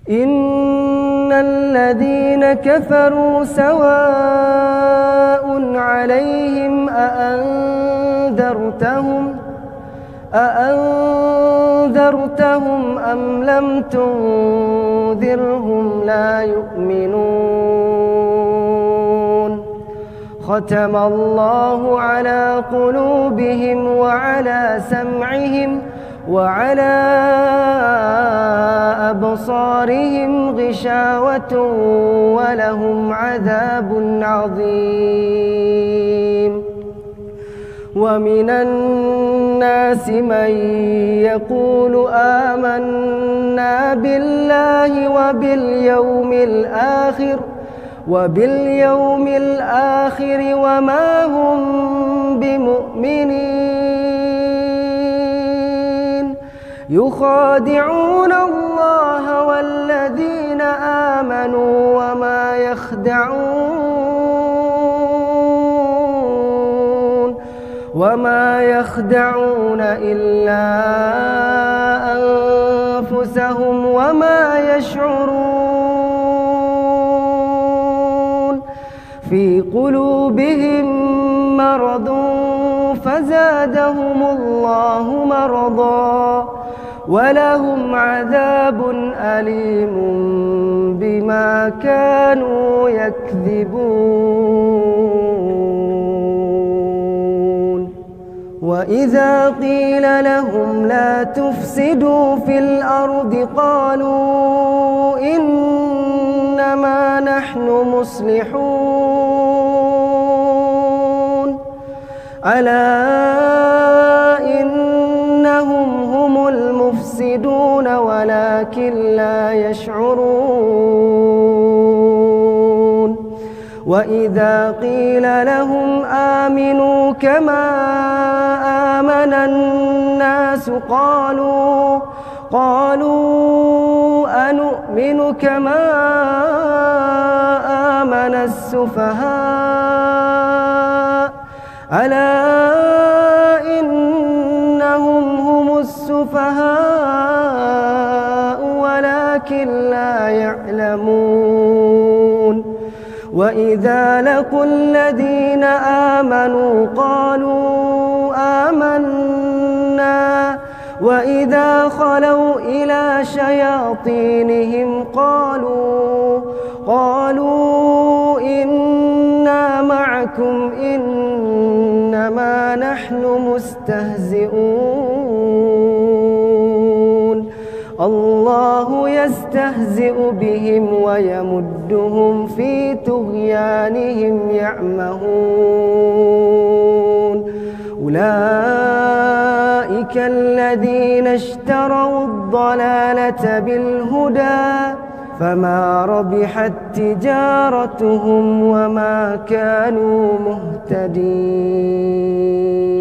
إن الذين كفروا سواء عليهم أأنذرتهم أم لم تنذرهم لا يؤمنون ختم الله على قلوبهم وعلى سمعهم وعلى أبصارهم غشاوة ولهم عذاب عظيم ومن الناس من يقول آمنا بالله وباليوم الآخر وما هم بمؤمنين يخادعون الله والذين آمنوا وما يخدعون إلا أنفسهم وما يشعرون في قلوبهم مرض فزادهم الله مرضا ولهم عذاب أليم بما كانوا يكذبون وإذا قيل لهم لا تفسدوا في الأرض قالوا إنما نحن مصلحون ألا إنهم هم المفسدون ولكن لا يشعرون وإذا قيل لهم آمنوا كما آمن الناس قالوا أنؤمن كما آمن السفهاء ألا إنهم هم السفهاء ولكن لا يعلمون وإذا لقوا الذين آمنوا قالوا آمنا وإذا خلوا إلى شياطينهم قالوا إنا معكم إنما نحن مستهزئون الله يستهزئ بهم ويمدهم في طغيانهم يعمهون أولئك الذين اشتروا الضلالة بالهدى فما ربحت تجارتهم وما كانوا مهتدين.